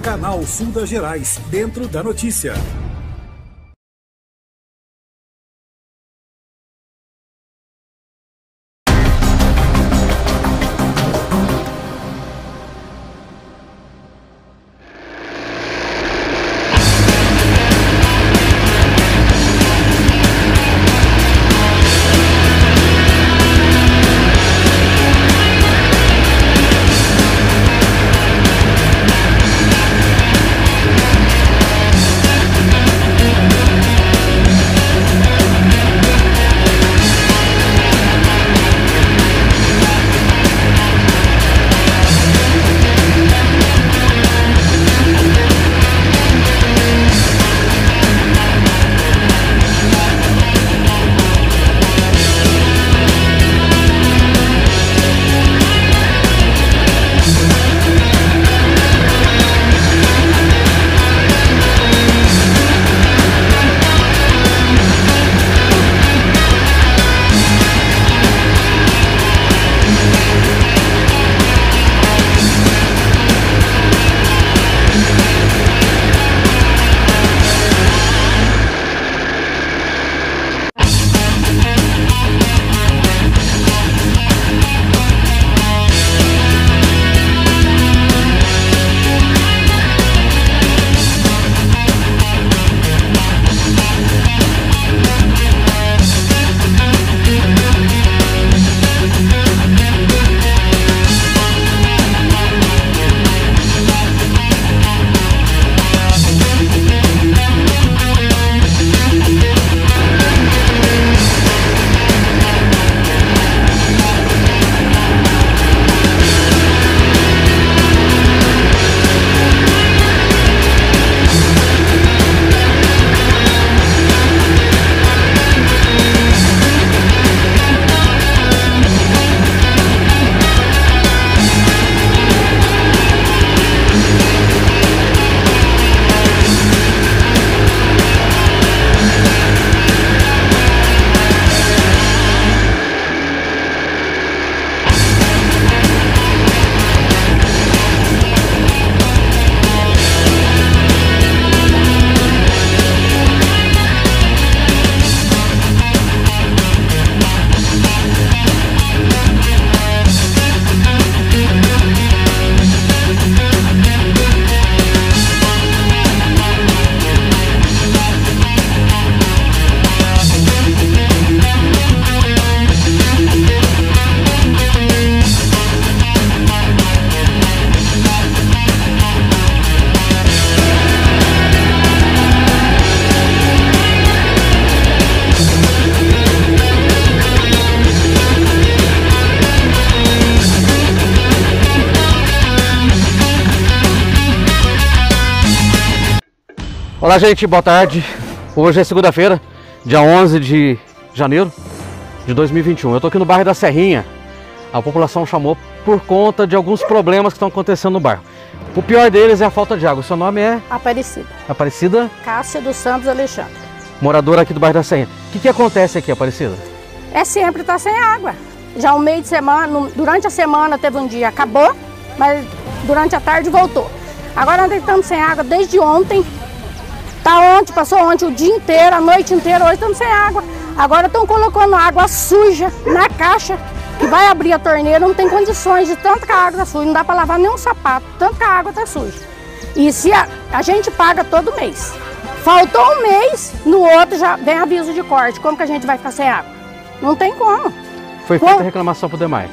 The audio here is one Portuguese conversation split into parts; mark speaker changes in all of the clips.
Speaker 1: Canal Sul das Gerais, dentro da notícia.
Speaker 2: Olá gente, boa tarde. Hoje é segunda-feira, dia 11 de janeiro de 2021. Eu tô aqui no bairro da Serrinha. A população chamou por conta de alguns problemas que estão acontecendo no bairro. O pior deles é a falta de água. O seu nome é?
Speaker 3: Aparecida.
Speaker 2: Aparecida?
Speaker 3: Cássia dos Santos Alexandre.
Speaker 2: Moradora aqui do bairro da Serrinha. O que acontece aqui, Aparecida?
Speaker 3: É sempre estar sem água. Já um meio de semana, durante a semana teve um dia, acabou, mas durante a tarde voltou. Agora nós estamos sem água desde ontem. Passou ontem o dia inteiro, a noite inteira, hoje estamos sem água. Agora estão colocando água suja na caixa, que vai abrir a torneira, não tem condições de tanto que a água está suja, não dá para lavar nem um sapato, tanto que a água está suja. E se a gente paga todo mês. Faltou um mês, no outro já vem aviso de corte. Como que a gente vai ficar sem água? Não tem como.
Speaker 2: Foi feita a reclamação pro DEMAI.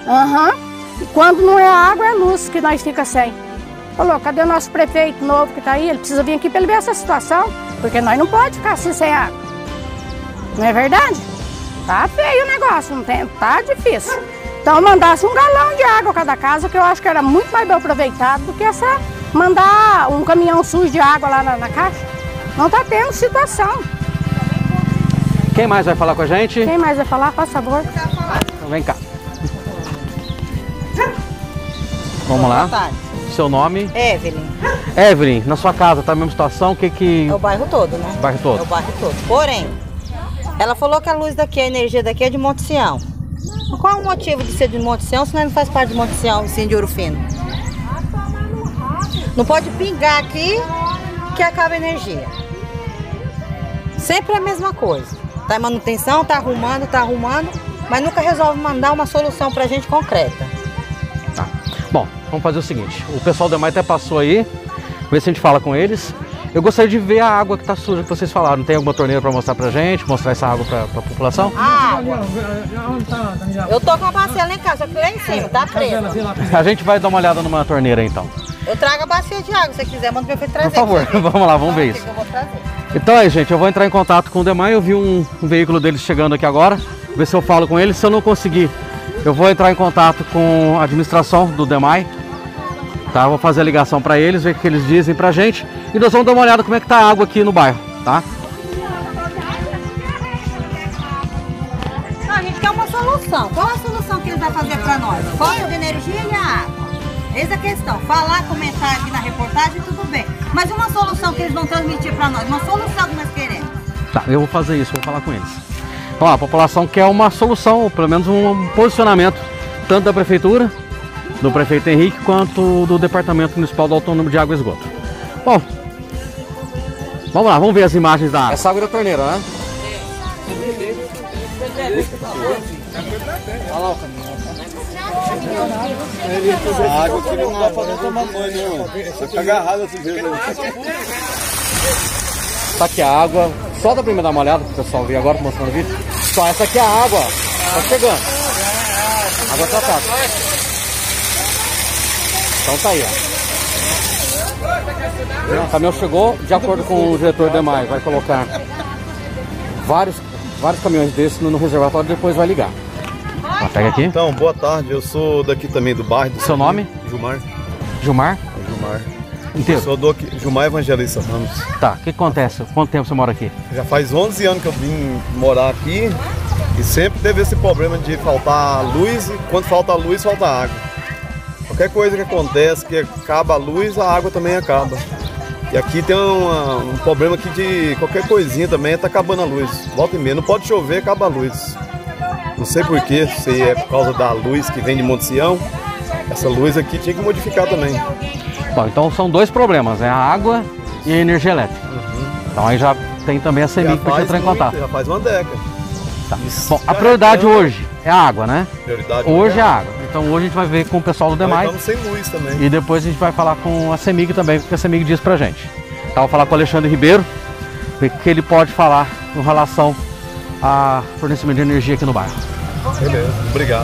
Speaker 3: E quando não é água, é luz que nós fica sem. Falou, cadê o nosso prefeito novo que está aí? Ele precisa vir aqui para ele ver essa situação, porque nós não podemos ficar assim sem água. Não é verdade? Tá feio o negócio, não tem, tá difícil. Então mandasse um galão de água a cada casa, que eu acho que era muito mais bem aproveitado do que mandar um caminhão sujo de água lá na caixa. Não tá tendo situação.
Speaker 2: Quem mais vai falar com a gente?
Speaker 3: Quem mais vai falar, por favor?
Speaker 2: Então vem cá. Vamos lá.
Speaker 4: Boa tarde.
Speaker 2: Seu nome?
Speaker 4: Evelyn.
Speaker 2: Evelyn, na sua casa tá a mesma situação?
Speaker 4: É o bairro todo, né?
Speaker 2: O bairro todo?
Speaker 4: É o bairro todo. Porém, ela falou que a luz daqui, a energia daqui é de Monte Sião. Qual é o motivo de ser de Monte Sião se nós não faz parte de Monte Sião, sim, de Ouro Fino? Não pode pingar aqui que acaba a energia. Sempre a mesma coisa. Tá em manutenção, tá arrumando, mas nunca resolve mandar uma solução pra gente concreta.
Speaker 2: Tá. Bom, vamos fazer o seguinte. O pessoal do DEMAI até passou aí, ver se a gente fala com eles. Eu gostaria de ver a água que tá suja que vocês falaram. Tem alguma torneira para mostrar pra gente? Mostrar essa água pra população?
Speaker 4: Água. Eu tô com a bacia lá em casa, aqui lá em cima, tá presa.
Speaker 2: A gente vai dar uma olhada numa torneira então.
Speaker 4: Eu trago a bacia de água, se você quiser, manda meu filho trazer.
Speaker 2: Por favor, vamos lá, vamos ver isso.
Speaker 4: Eu vou trazer.
Speaker 2: Então aí, gente, eu vou entrar em contato com o DEMAI. Eu vi um veículo deles chegando aqui agora. Ver se eu falo com eles. Se eu não conseguir, eu vou entrar em contato com a administração do DEMAI. Tá, vou fazer a ligação para eles, ver o que eles dizem pra gente. E nós vamos dar uma olhada como é que tá a água aqui no bairro, tá?
Speaker 4: Não, a gente quer uma solução. Qual a solução que eles vão fazer pra nós? Falta de energia e a água. Essa é a questão. Falar, comentar aqui na reportagem, tudo bem. Mas uma solução que eles vão transmitir pra nós, uma solução que nós queremos.
Speaker 2: Tá, eu vou fazer isso, vou falar com eles. Então, a população quer uma solução, ou pelo menos um posicionamento, tanto da prefeitura, do prefeito Henrique, quanto do Departamento Municipal do Autônomo de Água e Esgoto. Bom, vamos lá, vamos ver as imagens da água. Essa água é da torneira, né? Olha lá o caminhão.
Speaker 5: A água que não dá pra tomar banho, né, mano? Você fica agarrado assim mesmo.
Speaker 2: Tá aqui a água, só dá pra me dar uma olhada pro pessoal ver agora, mostrando o vídeo. Só essa aqui é a água, ó. Tá chegando. Água tratada. Então tá aí, ó. O caminhão chegou, de acordo com o diretor do DEMAI, vai colocar vários caminhões desses no reservatório e depois vai ligar. Pega aqui.
Speaker 5: Então, boa tarde, eu sou daqui também do bairro.
Speaker 2: Seu nome?
Speaker 5: Gilmar.
Speaker 2: Gilmar?
Speaker 5: Gilmar.
Speaker 2: Inteiro?
Speaker 5: Eu sou do Gilmar Evangelista Ramos.
Speaker 2: Tá, o que acontece? Quanto tempo você mora aqui?
Speaker 5: Já faz 11 anos que eu vim morar aqui e sempre teve esse problema de faltar luz e quando falta luz, falta água. Qualquer coisa que acontece, que acaba a luz, a água também acaba. E aqui tem um problema aqui de qualquer coisinha também, tá acabando a luz. Volta e meia, não pode chover, acaba a luz. Não sei porquê, se é por causa da luz que vem de Monte Sião. Essa luz aqui tinha que modificar também.
Speaker 2: Bom, então são dois problemas, a água e a energia elétrica. Então aí já tem também a CEMIG para entrar em contato.
Speaker 5: Já faz uma década.
Speaker 2: Tá. Bom, a prioridade hoje é a água, né?
Speaker 5: Prioridade
Speaker 2: hoje é a água. Então hoje a gente vai ver com o pessoal do DEMAI.
Speaker 5: Nós estamos sem luz também.
Speaker 2: E depois a gente vai falar com a CEMIG também, o que a CEMIG diz pra gente. Tá, vou falar com o Alexandre Ribeiro, ver o que ele pode falar com relação a fornecimento de energia aqui no bairro.
Speaker 5: Beleza, obrigado.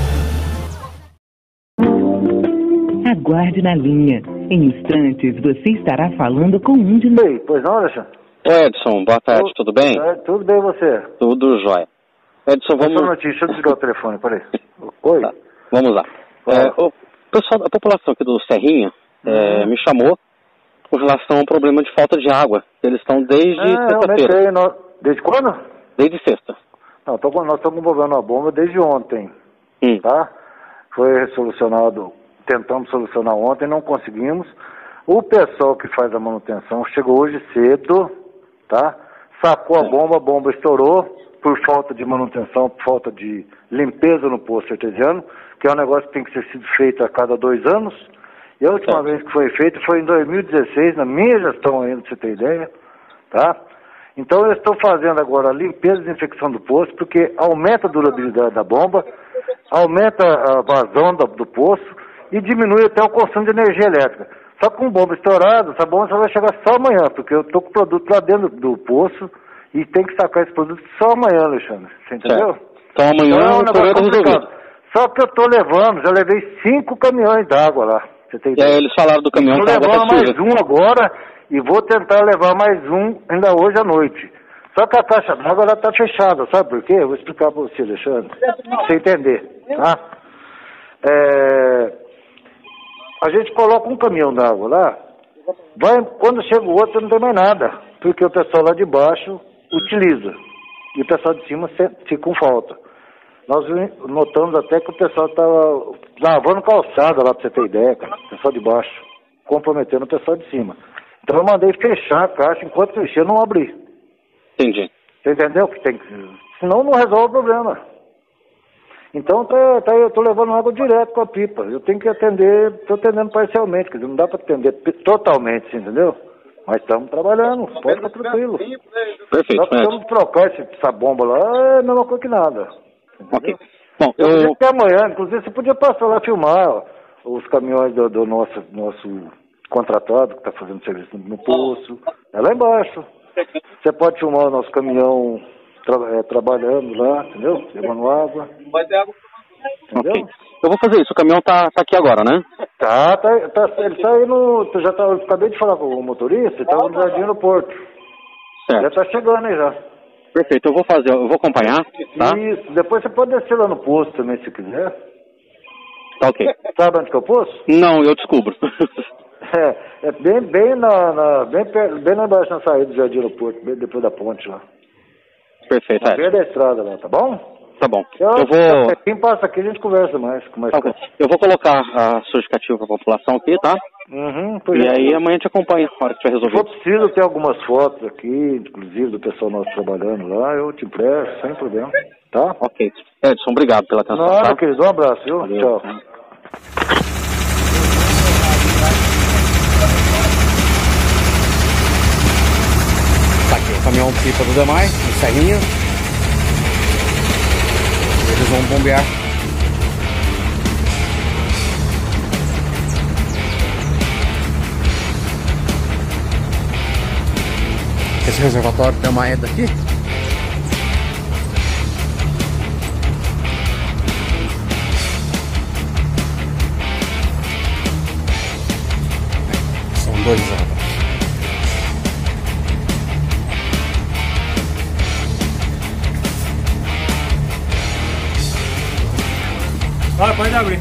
Speaker 6: Aguarde na linha. Em instantes você estará falando com um de nós.
Speaker 7: Ei, pois não, Alexandre?
Speaker 2: Edson, boa tarde, tudo bem?
Speaker 7: Tudo bem, você?
Speaker 2: Tudo jóia. Edson, vamos...
Speaker 7: Deixa eu desligar o telefone, peraí. Oi?
Speaker 2: Tá, vamos lá. O pessoal, a população aqui do Serrinha me chamou com relação ao problema de falta de água. Eles estão desde sexta-feira.
Speaker 7: Desde quando?
Speaker 2: Desde sexta.
Speaker 7: Não, nós estamos com problema na bomba desde ontem, tá? Foi solucionado, tentamos solucionar ontem, não conseguimos. O pessoal que faz a manutenção chegou hoje cedo, tá? Sacou a bomba estourou por falta de manutenção, por falta de limpeza no poço artesiano, que é um negócio que tem que ser sido feito a cada 2 anos. E a última vez que foi feito foi em 2016, na minha gestão ainda, pra você ter ideia, tá? Então eu estou fazendo agora a limpeza e desinfecção do poço, porque aumenta a durabilidade da bomba, aumenta a vazão do poço e diminui até o consumo de energia elétrica. Só que com bomba estourada, essa bomba só vai chegar só amanhã, porque eu estou com o produto lá dentro do poço e tem que sacar esse produto só amanhã, Alexandre. Você entendeu?
Speaker 2: Então amanhã
Speaker 7: é um negócio complicado. Só que eu estou levando, já levei 5 caminhões d'água lá. Você tem ideia?
Speaker 2: E aí eles falaram do caminhão que a água tá suja.
Speaker 7: Estou levando mais um agora e vou tentar levar mais um ainda hoje à noite. Só que a caixa d'água ela está fechada, sabe por quê? Eu vou explicar para você, Alexandre, pra você entender, tá? A gente coloca um caminhão d'água lá, quando chega o outro não tem mais nada, porque o pessoal lá de baixo utiliza e o pessoal de cima fica com falta. Nós notamos até que o pessoal estava lavando calçada lá, para você ter ideia, cara, o pessoal de baixo, comprometendo o pessoal de cima. Então eu mandei fechar a caixa, enquanto fechei eu não abri.
Speaker 2: Entendi.
Speaker 7: Você entendeu? Que tem que... Senão não resolve o problema. Então eu tô levando água direto com a pipa. Eu tenho que atender, tô atendendo parcialmente, quer dizer, não dá para atender totalmente, entendeu? Mas estamos trabalhando, pode ficar tranquilo.
Speaker 2: Perfeito.
Speaker 7: Só precisamos trocar essa bomba lá, é a mesma coisa que nada.
Speaker 2: Ok. Bom,
Speaker 7: eu até amanhã, inclusive, você podia passar lá filmar ó, os caminhões do nosso contratado que está fazendo serviço no poço. É lá embaixo. Você pode filmar o nosso caminhão trabalhando lá, entendeu? Levando água.
Speaker 2: Vai ter água. Entendeu? Okay. Eu vou fazer isso, o caminhão tá aqui agora, né?
Speaker 7: Ele saiu eu acabei de falar com o motorista, ele estava no Jardim do Porto.
Speaker 2: Certo.
Speaker 7: Já tá chegando aí já.
Speaker 2: Perfeito, eu vou acompanhar, tá?
Speaker 7: Isso, depois você pode descer lá no posto também, se quiser.
Speaker 2: Tá ok.
Speaker 7: Sabe onde que é o posto?
Speaker 2: Não, eu descubro.
Speaker 7: É bem lá embaixo na saída do Jardim do Porto, bem depois da ponte lá.
Speaker 2: Perfeito,
Speaker 7: beira da estrada lá, tá bom?
Speaker 2: Tá bom.
Speaker 7: Quem passa aqui a gente conversa mais.
Speaker 2: Okay. Eu vou colocar a sua justificativa para a população aqui, tá? E aí amanhã te acompanha na hora que tiver resolvido.
Speaker 7: Se for preciso ter algumas fotos aqui, inclusive do pessoal nosso trabalhando lá, eu te empresto, sem problema, tá?
Speaker 2: Ok. Edson, obrigado pela atenção.
Speaker 7: Nada,
Speaker 2: tá?
Speaker 7: querido, um abraço, viu?
Speaker 2: Valeu.
Speaker 7: Tchau.
Speaker 2: Tá aqui o caminhão pipa do Demai, no Serrinha. Eles vão bombear. Esse reservatório tem uma EDA aqui. São 2 reservatórios.
Speaker 1: Pode abrir.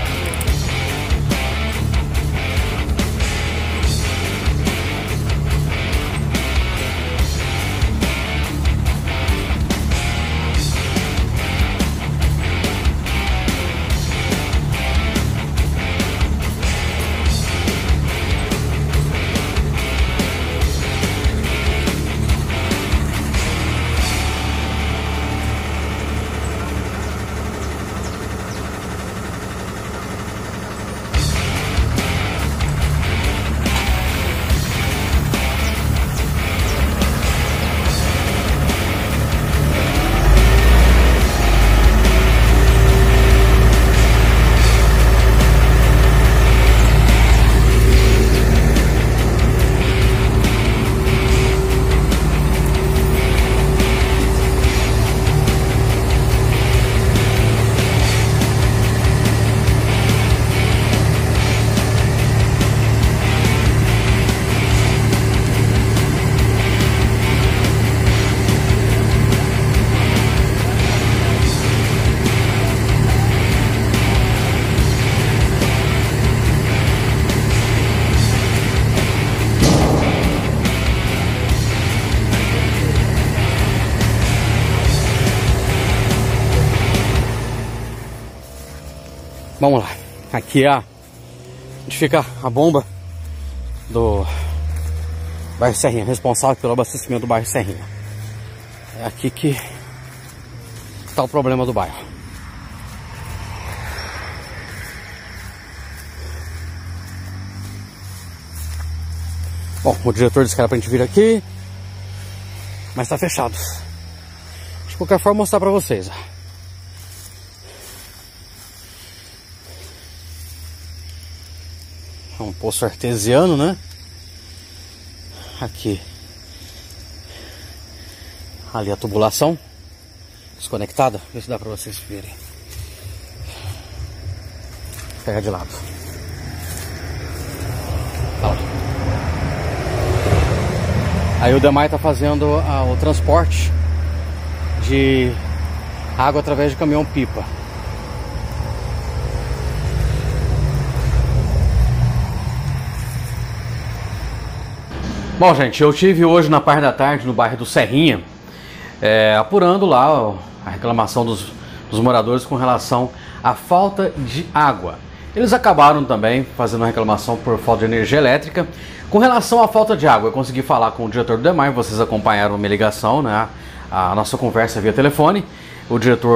Speaker 2: Vamos lá, aqui é onde fica a bomba do bairro Serrinha, responsável pelo abastecimento do bairro Serrinha. É aqui que está o problema do bairro. Bom, o diretor disse que era pra gente vir aqui, mas tá fechado. De qualquer forma, vou mostrar pra vocês, ó. É um poço artesiano, né? Aqui. Ali a tubulação desconectada. Vê se dá pra vocês verem. Vou pegar de lado. Tá. Aí o Demai tá fazendo o transporte de água através de caminhão-pipa. Bom, gente, eu estive hoje na parte da tarde no bairro do Serrinha, apurando lá a reclamação dos moradores com relação à falta de água. Eles acabaram também fazendo uma reclamação por falta de energia elétrica. Com relação à falta de água, eu consegui falar com o diretor do Demai, vocês acompanharam a minha ligação, né? A nossa conversa via telefone. O diretor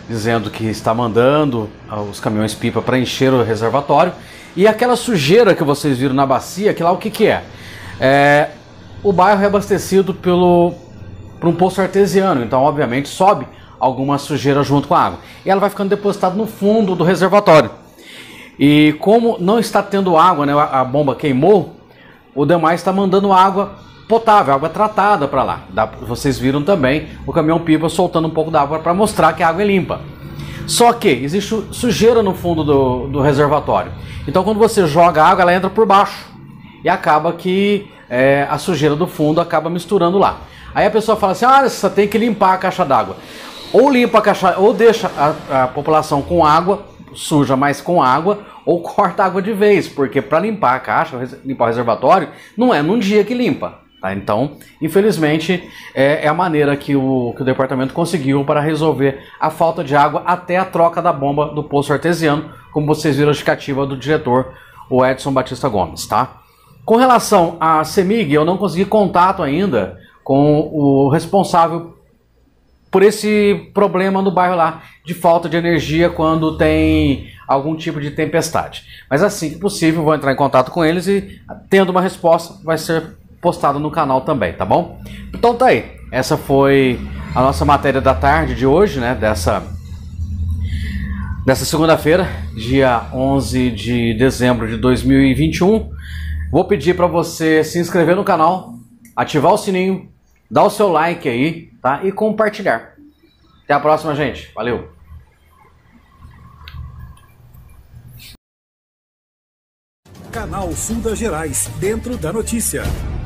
Speaker 2: dizendo que está mandando os caminhões-pipa para encher o reservatório. E aquela sujeira que vocês viram na bacia, que lá o que é? O bairro é abastecido por um poço artesiano, então obviamente sobe alguma sujeira junto com a água. E ela vai ficando depositada no fundo do reservatório. E como não está tendo água, né, a bomba queimou, o demais está mandando água potável, água tratada para lá. Vocês viram também o caminhão-pipa soltando um pouco d'água para mostrar que a água é limpa. Só que existe sujeira no fundo do reservatório. Então quando você joga a água, ela entra por baixo. E acaba que a sujeira do fundo acaba misturando lá. Aí a pessoa fala assim, você tem que limpar a caixa d'água. Ou limpa a caixa, ou deixa a população com água, suja mais com água, ou corta a água de vez. Porque para limpar a caixa, limpar o reservatório, não é num dia que limpa. Tá? Então, infelizmente, é a maneira que o departamento conseguiu para resolver a falta de água até a troca da bomba do poço artesiano, como vocês viram a justificativa do diretor, o Edson Batista Gomes. Tá? Com relação à CEMIG, eu não consegui contato ainda com o responsável por esse problema no bairro lá, de falta de energia quando tem algum tipo de tempestade. Mas assim que possível, vou entrar em contato com eles e, tendo uma resposta, vai ser postado no canal também, tá bom? Então tá aí, essa foi a nossa matéria da tarde de hoje, né, dessa segunda-feira, dia 11 de dezembro de 2021. Vou pedir para você se inscrever no canal, ativar o sininho, dar o seu like aí, tá? E compartilhar. Até a próxima, gente. Valeu!
Speaker 8: Canal Sul das Gerais, dentro da notícia.